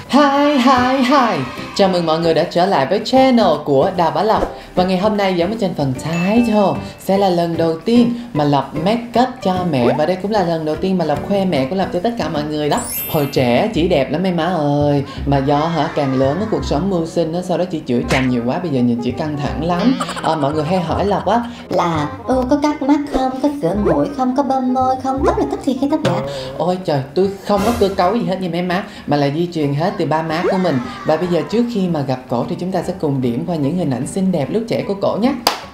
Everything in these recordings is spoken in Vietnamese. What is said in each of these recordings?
Hi. Chào mừng mọi người đã trở lại với channel của Đào Bá Lộc. Và ngày hôm nay giống như trên phần title, sẽ là lần đầu tiên mà Lộc make up cho mẹ. Và đây cũng là lần đầu tiên mà Lộc khoe mẹ của Lộc cho tất cả mọi người đó. Hồi trẻ chỉ đẹp lắm mấy má ơi, mà do càng lớn cái cuộc sống mưu sinh đó, sau đó chị chửi chồng nhiều quá, bây giờ nhìn chị căng thẳng lắm. Mọi người hay hỏi Lộc á là có cắt mắt không, có cỡ mũi không, có bơm môi không, tóc là tóc thiệt hay tóc giả? Ôi trời, tôi không có cơ cấu gì hết nha mấy má, mà là di truyền hết từ ba má của mình. Và bây giờ trước khi mà gặp cổ thì chúng ta sẽ cùng điểm qua những hình ảnh xinh đẹp lúc trẻ của cổ nhé.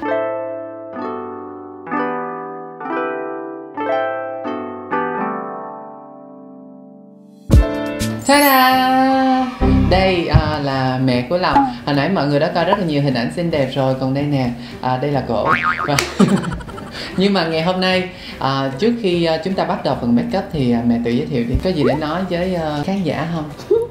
Ta-da! Đây là mẹ của Lộc. Hồi nãy mọi người đã coi rất là nhiều hình ảnh xinh đẹp rồi. Còn đây nè, đây là cổ. Nhưng mà ngày hôm nay trước khi chúng ta bắt đầu phần make up thì mẹ tự giới thiệu đi, có gì để nói với khán giả không?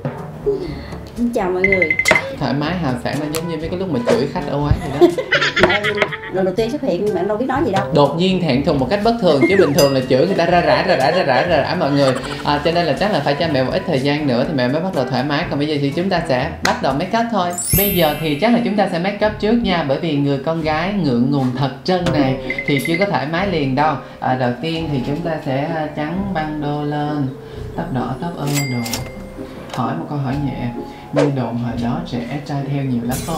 Chào mọi người. Thoải mái hào sảng, nó giống như mấy cái lúc mà chửi khách ở quán vậy đó. Lần đầu tiên xuất hiện mẹ đâu biết nói gì đâu. Đột nhiên thẹn thùng một cách bất thường, chứ bình thường là chửi người ta ra rã mọi người. Cho nên là chắc là phải cho mẹ một ít thời gian nữa thì mẹ mới bắt đầu thoải mái. Còn bây giờ thì chúng ta sẽ bắt đầu make up thôi. Bây giờ thì chắc là chúng ta sẽ make up trước nha, bởi vì người con gái ngượng ngùng thật trân này thì chưa có thoải mái liền đâu. Đầu tiên thì chúng ta sẽ trắng băng đô lên, tóc đỏ tóc ơ đồ. Hỏi một câu hỏi nhẹ, như đồn hồi đó trẻ trai theo nhiều lắm không?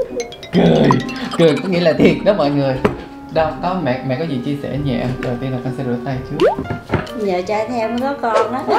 Cười có nghĩa là thiệt đó mọi người. Đâu có mẹ có gì chia sẻ nhẹ. Đầu tiên là con sẽ rửa tay trước. Nhờ trai theo mới có con đó.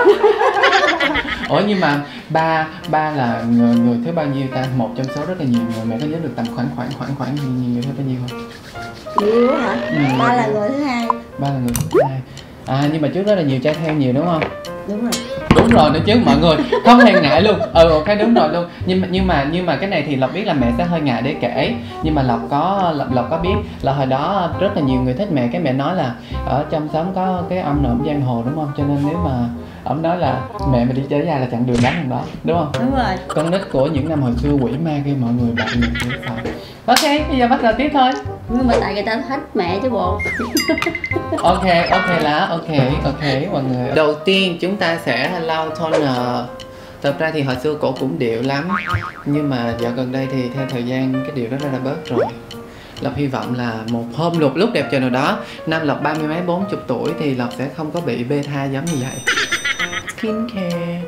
Ủa nhưng mà ba là người thứ bao nhiêu ta? Một trong số rất là nhiều người. Mẹ có nhớ được tầm khoảng người thứ bao nhiêu không? Nhiều hả? Ba là người thứ hai. Ba là người thứ hai. Nhưng mà trước đó là nhiều trai theo nhiều đúng không? Đúng rồi. Đúng rồi nữa chứ mọi người, không hề ngại luôn. Cái đúng rồi luôn. Nhưng mà cái này thì Lộc biết là mẹ sẽ hơi ngại để kể. Nhưng mà Lộc có biết là hồi đó rất là nhiều người thích mẹ. Cái mẹ nói là ở trong xóm có cái ông nộm giang hồ đúng không? Cho nên nếu mà ông nói là mẹ mà đi chơi ra là chặn đường đánh thằng đó, đúng không? Đúng rồi. Con nít của những năm hồi xưa quỷ ma kia mọi người bạn mình cũng phải. Ok, bây giờ bắt đầu tiếp thôi. Nhưng mà tại người ta thích mẹ chứ bộ. Ok mọi người. Đầu tiên chúng ta sẽ lau toner. Thật ra thì hồi xưa cổ cũng điệu lắm, nhưng mà dạo gần đây thì theo thời gian cái điệu đó đã bớt rồi. Lộc hy vọng là một hôm lúc đẹp trời nào đó, năm Lộc 30 mấy 40 tuổi thì Lộc sẽ không có bị beta giống như vậy. Skincare.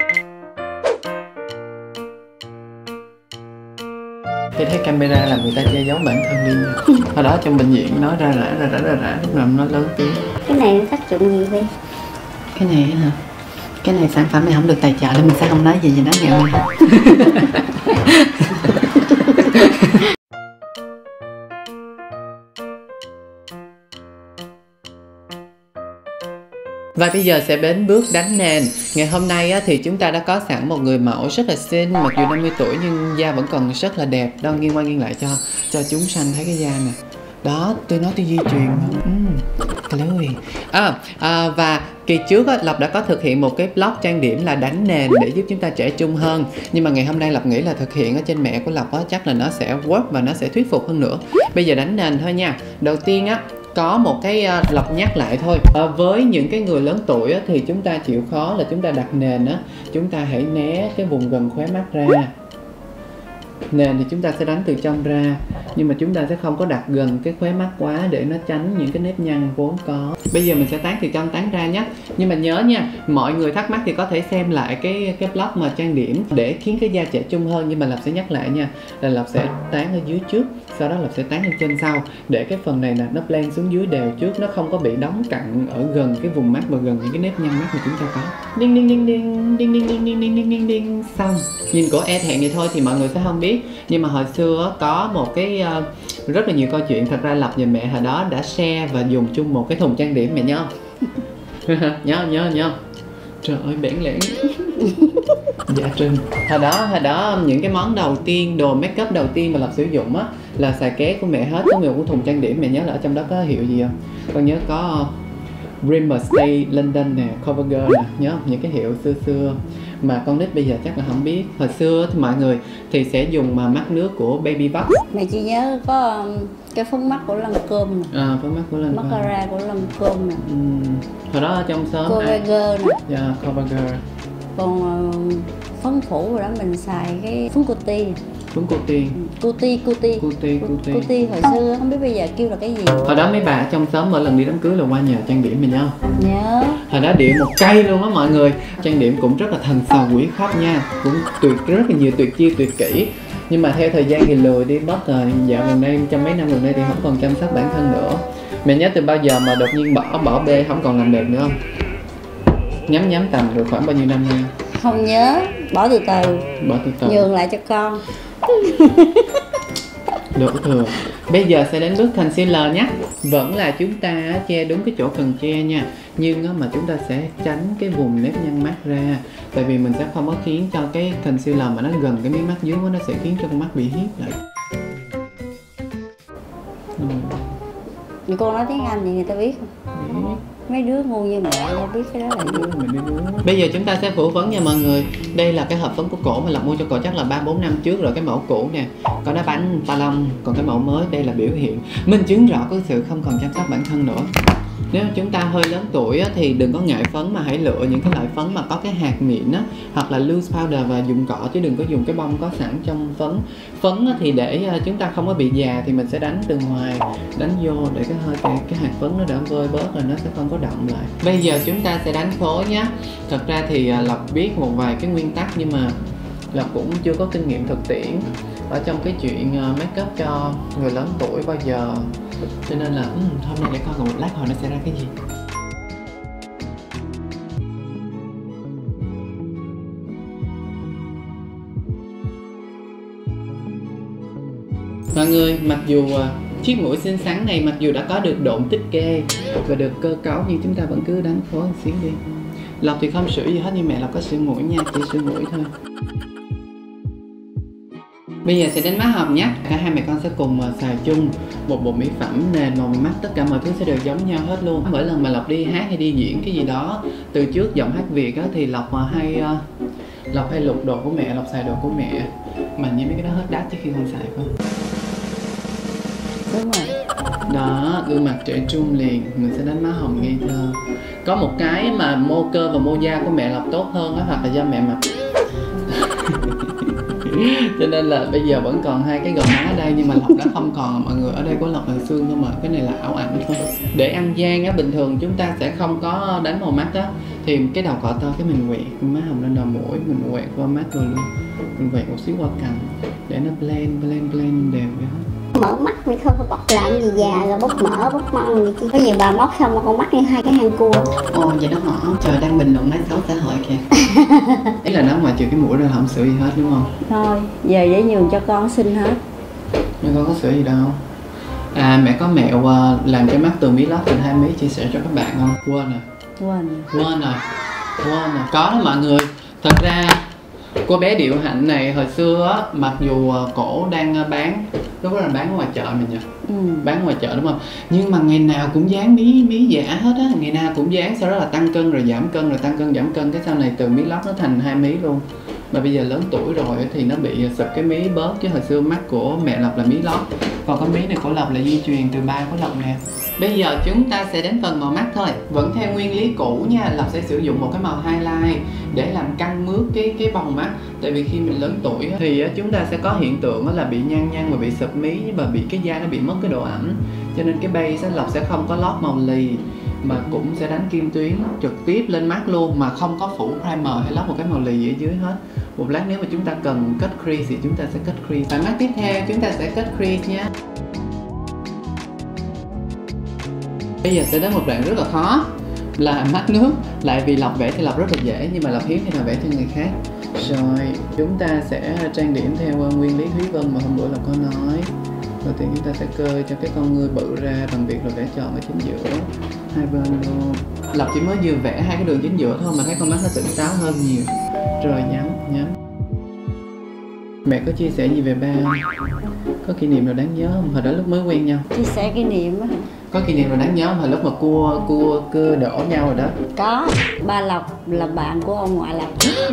Tôi thấy camera làm người ta che giấu bản thân đi nha. Hồi đó trong bệnh viện nói ra rã lúc nào nó lớn tiếng. Cái này nó tác dụng gì vậy? Cái này hả? Cái này sản phẩm này không được tài trợ nên mình sẽ không nói gì về nó ngày hôm nay. Và bây giờ sẽ đến bước đánh nền. Ngày hôm nay thì chúng ta đã có sẵn một người mẫu rất là xinh. Mặc dù 50 tuổi nhưng da vẫn còn rất là đẹp. Đâu nghiêng qua nghiêng lại cho chúng sanh thấy cái da nè. Đó, tôi nói tôi di truyền và kỳ trước Lộc đã có thực hiện một cái vlog trang điểm là đánh nền để giúp chúng ta trẻ trung hơn. Nhưng mà ngày hôm nay Lộc nghĩ là thực hiện ở trên mẹ của Lộc chắc là nó sẽ work và nó sẽ thuyết phục hơn nữa. Bây giờ đánh nền thôi nha. Đầu tiên có một cái Lộc nhắc lại thôi. Với những cái người lớn tuổi thì chúng ta chịu khó là chúng ta đặt nền chúng ta hãy né cái vùng gần khóe mắt ra. Nền thì chúng ta sẽ đánh từ trong ra, nhưng mà chúng ta sẽ không có đặt gần cái khóe mắt quá để nó tránh những cái nếp nhăn vốn có. Bây giờ mình sẽ tán từ trong tán ra nhé. Nhưng mà nhớ nha, mọi người thắc mắc thì có thể xem lại cái blog mà trang điểm để khiến cái da trẻ trung hơn. Nhưng mà Lộc sẽ nhắc lại nha, là Lộc sẽ tán ở dưới trước, sau đó Lộc sẽ tán lên trên sau, để cái phần này nó blend xuống dưới đều trước, nó không có bị đóng cặn ở gần cái vùng mắt và gần những cái nếp nhăn mắt mà chúng ta có. Đinh. Xong. Nhìn cổ e thẹn vậy thôi thì mọi người sẽ không biết. Nhưng mà hồi xưa có một cái rất là nhiều câu chuyện. Thật ra Lộc và mẹ hồi đó đã share và dùng chung một cái thùng trang điểm, mẹ nhớ không? nhớ. Trời ơi bẽn lẽn. Dạ Trinh. Hồi đó những cái món đầu tiên, đồ make up đầu tiên mà Lộc sử dụng là xài ké của mẹ hết. Có một cái thùng trang điểm, mẹ nhớ là ở trong đó có hiệu gì không? Con nhớ có Rimmel Stay London nè, CoverGirl nè, nhớ không? Những cái hiệu xưa mà con nít bây giờ chắc là không biết. Hồi xưa thì mọi người thì sẽ dùng mà mắt nước của Baby Box. Mẹ chỉ nhớ có cái phấn mắt của Lancôme nè. Phấn mắt của Lancôme. Mascara của Lancôme nè. Hồi đó ở trong xóm CoverGirl nè. CoverGirl. Còn phấn phấn phủ rồi đó mình xài cái phấn cuti. Phấn cuti. Cuti hồi xưa không biết bây giờ kêu là cái gì. Hồi đó mấy bà ở trong xóm mỗi lần đi đám cưới là qua nhà trang điểm mình nhớ không? Nhớ. Hồi đó điểm 1 cây luôn á mọi người. Trang điểm cũng rất là thần sầu quỷ khóc nha, cũng rất là nhiều tuyệt chiêu tuyệt kỹ. Nhưng mà theo thời gian thì lười đi mất rồi. Dạo gần đây trong mấy năm gần đây thì không còn chăm sóc bản thân nữa. Mẹ nhớ từ bao giờ mà đột nhiên bỏ bê không còn làm đẹp nữa không? Nhắm tầm được khoảng bao nhiêu năm nay? Không nhớ, bỏ từ từ. Nhường lại cho con. Đổ thừa. Bây giờ sẽ đến bước concealer nhé. Vẫn là chúng ta che đúng cái chỗ cần che nha. Nhưng mà chúng ta sẽ tránh cái vùng nếp nhăn mắt ra. Tại vì mình sẽ không có khiến cho cái concealer mà nó gần cái miếng mắt dưới quá, nó sẽ khiến cho con mắt bị hiếp lại. Cô nói tiếng Anh thì người ta biết không? Mấy đứa ngu như mẹ đâu biết cái đó là gì. Bây giờ chúng ta sẽ phủ phấn nha mọi người. Đây là cái hộp phấn của cổ mà Lộc mua cho cổ chắc là 3-4 năm trước rồi. Cái mẫu cũ nè, có đá bánh pa lông. Còn cái mẫu mới đây là biểu hiện minh chứng rõ cái sự không còn chăm sóc bản thân nữa. Nếu chúng ta hơi lớn tuổi á, thì đừng có ngại phấn mà hãy lựa những cái loại phấn mà có cái hạt mịn á, hoặc là loose powder và dùng cọ chứ đừng có dùng cái bông có sẵn trong phấn. Phấn á, thì để chúng ta không có bị già thì mình sẽ đánh từ ngoài, đánh vô để cái hơi cái hạt phấn nó đỡ vơi bớt rồi nó sẽ không có đọng lại. Bây giờ chúng ta sẽ đánh phối nhé. Thật ra thì Lộc biết một vài cái nguyên tắc nhưng mà Lộc cũng chưa có kinh nghiệm thực tiễn ở trong cái chuyện make up cho người lớn tuổi bao giờ. Cho nên là hôm nay để coi còn một lát hồi nó sẽ ra cái gì. Mọi người, mặc dù chiếc mũi xinh xắn này mặc dù đã có được độn tích kê và được cơ cấu nhưng chúng ta vẫn cứ đánh phối một xíu đi. Lộc thì không sửa gì hết nhưng mẹ Lộc có sửa mũi nha, chỉ sửa mũi thôi. Bây giờ sẽ đến má hồng nhé. Cả hai mẹ con sẽ cùng xài chung một bộ mỹ phẩm nền màu mắt. Tất cả mọi thứ sẽ đều giống nhau hết luôn. Mỗi lần mà Lộc đi hát hay đi diễn cái gì đó từ trước giọng hát Việt á, thì Lộc hay lục đồ của mẹ, Lộc xài đồ của mẹ. Mà như mấy cái đó hết đắt chứ khi không xài không. Đúng rồi. Đó, gương mặt trẻ trung liền. Mình sẽ đánh má hồng ngây thơ. Có một cái mà mô cơ và mô da của mẹ Lộc tốt hơn á, hoặc là do mẹ mặc cho nên là bây giờ vẫn còn hai cái gò má ở đây nhưng mà Lộc đã không còn. Mọi người, ở đây có Lộc là xương thôi mà, cái này là ảo ảnh thôi. Để ăn gian á, bình thường chúng ta sẽ không có đánh màu mắt á, thì cái đầu cọ to cái mình quẹt má hồng lên đầu mũi, mình quẹt qua mắt rồi luôn, mình quẹt một xíu qua cằm để nó blend đều với hết. Mở mắt mình không có bọc lại gì già rồi bốc mỡ bốc mông gì chứ. Có nhiều bà móc xong mà con mắt như hai cái hang cua. Ồ vậy đó hả? Trời, đang bình luận nói xấu xã hội kìa. Ý là nó ngoài trừ cái mũi ra không sửa gì hết đúng không? Thôi, về để nhường cho con xin hết. Nhưng con có sửa gì đâu. À, mẹ có mẹo làm cái mắt từ mí lót thành 2 mí chia sẻ cho các bạn không? Quên rồi. Có đó mọi người. Thật ra cô bé Điệu Hạnh này hồi xưa á, mặc dù cổ đang bán, lúc đó là bán ở ngoài chợ mình nhỉ? Bán ở ngoài chợ đúng không? Nhưng mà ngày nào cũng dán mí giả hết á, ngày nào cũng dán, sau đó là tăng cân rồi giảm cân rồi tăng cân giảm cân, cái sau này từ mí lót nó thành 2 mí luôn. Mà bây giờ lớn tuổi rồi thì nó bị sụp cái mí bớt, chứ hồi xưa mắt của mẹ Lộc là mí lót, còn cái mí này của Lộc là di truyền từ ba của Lộc nè. Bây giờ chúng ta sẽ đến phần màu mắt thôi. Vẫn theo nguyên lý cũ nha, Lộc sẽ sử dụng một cái màu highlight để làm căng mướt cái vòng mắt. Tại vì khi mình lớn tuổi thì chúng ta sẽ có hiện tượng là bị nhăn và bị sụp mí và bị cái da nó bị mất cái độ ẩm. Cho nên cái base Lộc sẽ không có lót màu lì mà cũng sẽ đánh kim tuyến trực tiếp lên mắt luôn, mà không có phủ primer hay lót một cái màu lì gì ở dưới hết. Một lát nếu mà chúng ta cần cut crease thì chúng ta sẽ cut crease. Và mắt tiếp theo chúng ta sẽ cut crease nhé. Bây giờ sẽ đến một đoạn rất là khó là mắt nước. Lại vì Lộc vẽ thì Lộc rất là dễ nhưng mà Lộc hiếm khi nào vẽ cho người khác. Rồi chúng ta sẽ trang điểm theo nguyên lý Thúy Vân mà hôm bữa Lộc có nói. Đầu tiên chúng ta sẽ cơ cho cái con ngươi bự ra bằng việc là vẽ tròn ở chính giữa hai bên luôn. Lộc chỉ mới vừa vẽ hai cái đường chính giữa thôi mà thấy con mắt nó tỉnh táo hơn nhiều. Rồi nhắm. Mẹ có chia sẻ gì về ba không? Có kỷ niệm nào đáng nhớ không? Hồi đó lúc mới quen nhau. Chia sẻ kỷ niệm á. Có kỷ niệm nào đáng nhớ không? Hồi lúc mà cua đổ nhau rồi đó. Có. Ba Lộc là bạn của ông ngoại Lộc.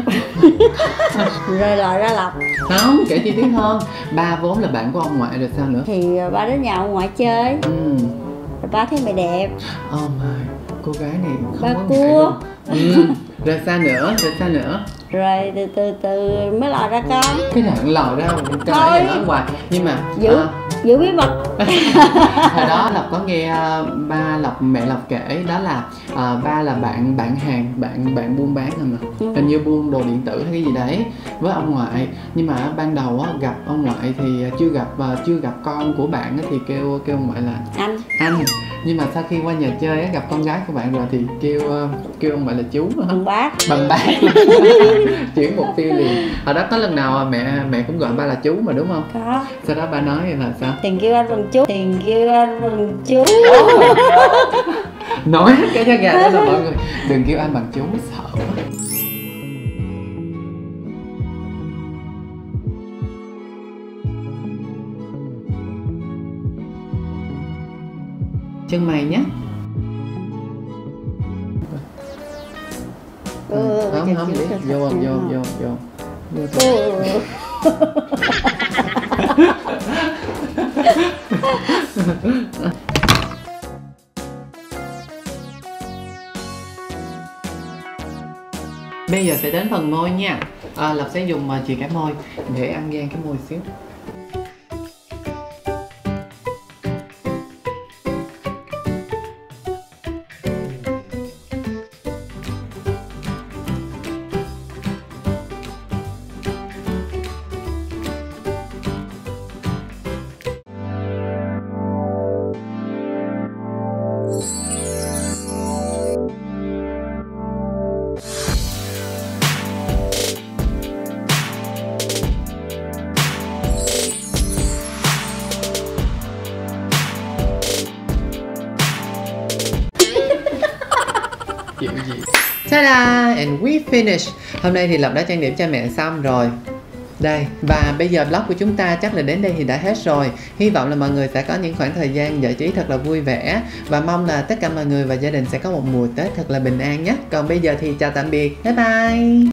Rồi lòi ra Lộc. Không, kể chi tiết hơn. Ba vốn là bạn của ông ngoại rồi sao nữa? Thì ba đến nhà ông ngoại chơi. Rồi ba thấy mày đẹp. Oh my, cô gái này không ba có cua. Rồi sao nữa? Rồi từ mới lòi ra con. Cái đoạn lòi ra mình cho Thôi. nãy giờ nói hoài. Nhưng mà Giữ bí mật. hồi đó Lộc có nghe ba Lộc, mẹ Lộc kể đó là ba là bạn hàng, bạn buôn bán rồi mà, hình như buôn đồ điện tử hay cái gì đấy với ông ngoại. Nhưng mà ban đầu á, gặp ông ngoại thì chưa gặp con của bạn á, thì kêu ông ngoại là anh. Nhưng mà sau khi qua nhà chơi á, gặp con gái của bạn rồi thì kêu ông ngoại là chú hả? Bằng bác chuyển mục tiêu liền. Hồi đó có lần nào mẹ cũng gọi ba là chú mà đúng không? Có. Sau đó ba nói là sao? Tiền kêu anh bằng chú. Nói cái da gà đó là mọi người đừng kêu anh bằng chú, sợ quá. Chân mày nhé. Không đi, vô Bây giờ sẽ đến phần môi nha. Lộc sẽ dùng chì cả môi để ăn gian cái môi xíu. Kiểu gì? Ta-da! And we finish. Hôm nay thì Lộc đã trang điểm cho mẹ xong rồi. Đây, và bây giờ vlog của chúng ta chắc là đến đây thì đã hết rồi. Hy vọng là mọi người sẽ có những khoảng thời gian giải trí thật là vui vẻ. Và mong là tất cả mọi người và gia đình sẽ có một mùa Tết thật là bình an nhé. Còn bây giờ thì chào tạm biệt. Bye bye!